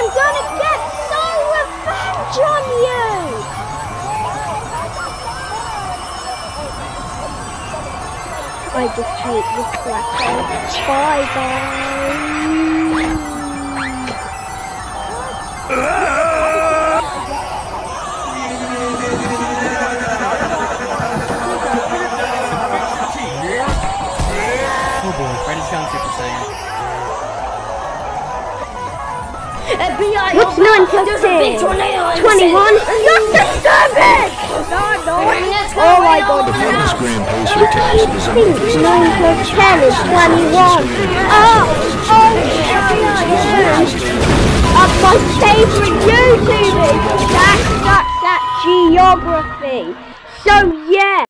I'm gonna get so revenge on you! I just hate this cracker. Bye Oh boy, Freddy's gone Super Saiyan. What's 9 plus 10? 21? You're disturbing! Oh my god. The Fitness Grand Pacer test is a 9 plus 10 is 21. Oh my favourite YouTuber! That's geography. So yeah.